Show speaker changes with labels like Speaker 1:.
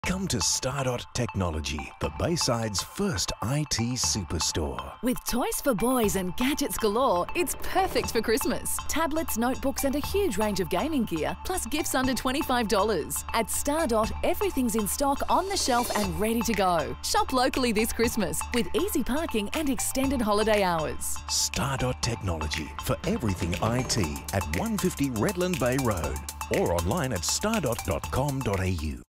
Speaker 1: Come to Stardot Technology, the Bayside's first IT superstore.
Speaker 2: With toys for boys and gadgets galore, it's perfect for Christmas. Tablets, notebooks and a huge range of gaming gear, plus gifts under $25. At Stardot, everything's in stock, on the shelf and ready to go. Shop locally this Christmas with easy parking and extended holiday hours.
Speaker 1: Stardot Technology for everything IT at 150 Redland Bay Road or online at stardot.com.au.